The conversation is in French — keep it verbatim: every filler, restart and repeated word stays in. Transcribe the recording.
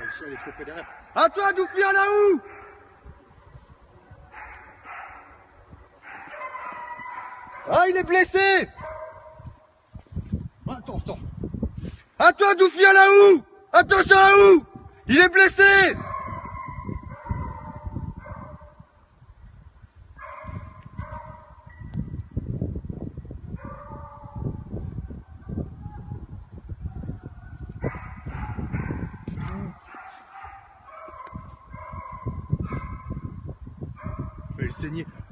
le chien il est trop près derrière. À toi, Doufi, à la houe! Ah, il est blessé! Attends, attends. À toi, Doufi, à la houe! Attention à la houe! Il est blessé! Je vais le saigner.